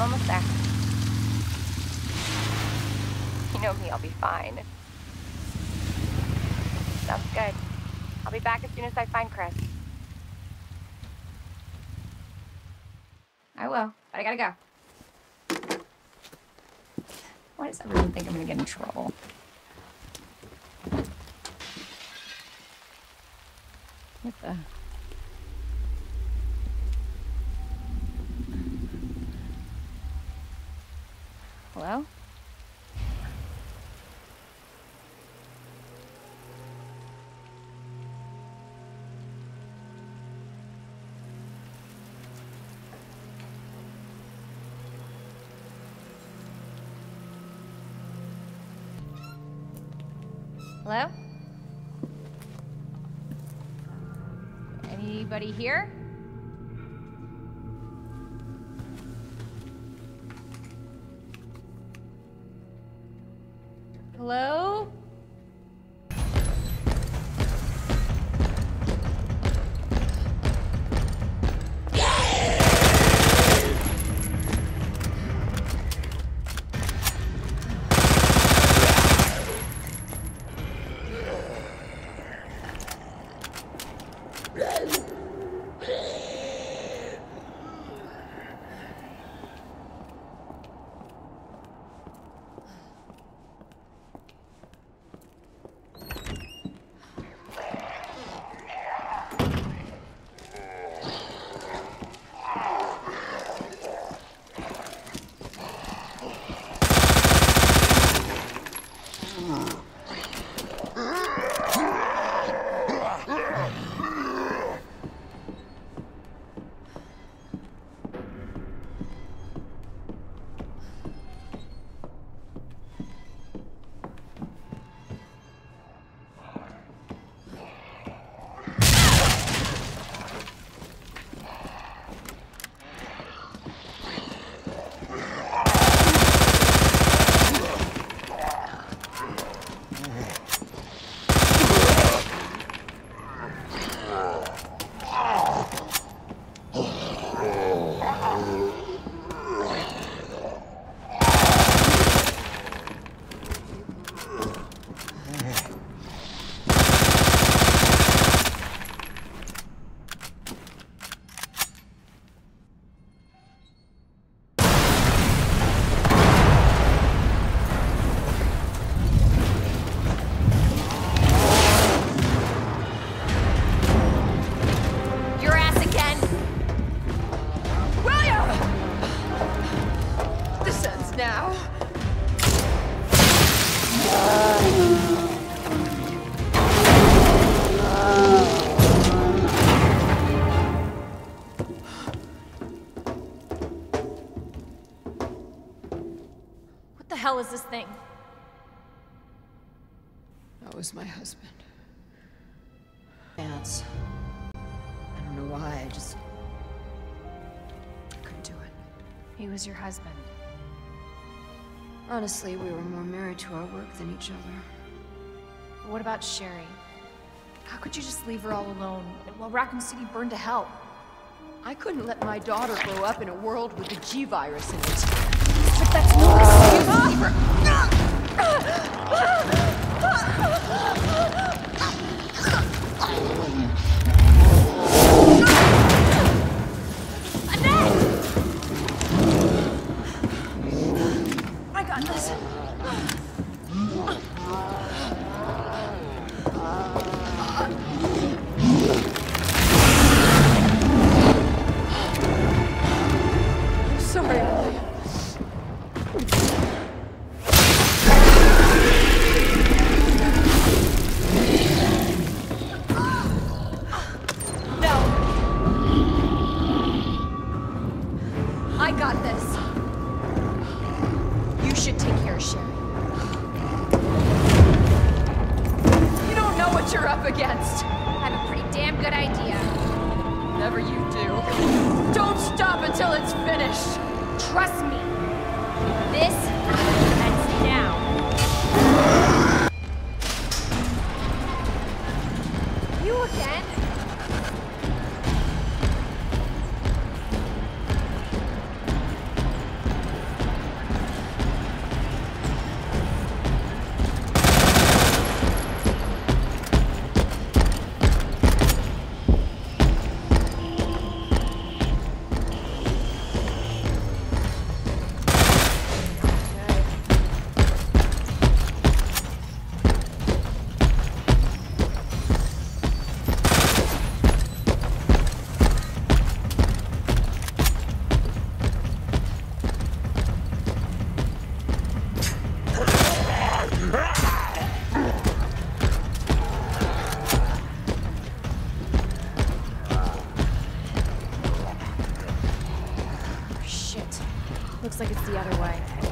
almost there. You know me, I'll be fine. Sounds good. I'll be back as soon as I find Chris. I will, but I gotta go. Why does everyone think I'm gonna get in trouble? What the? Hello? Hello? Anybody here? Hello? What the hell is this thing? That was my husband. Vance. I don't know why, I couldn't do it. He was your husband. Honestly, we were more married to our work than each other. But what about Sherry? How could you just leave her all alone while Raccoon City burned to hell? I couldn't let my daughter grow up in a world with the G-virus in it. But that's no excuse for... I got this. Sorry, Ellie. No. I got this. You should take care of Sherry. You don't know what you're up against. I have a pretty damn good idea. Whatever you do, don't stop until it's finished. Trust me. This ends now. You again? Looks like it's the other way.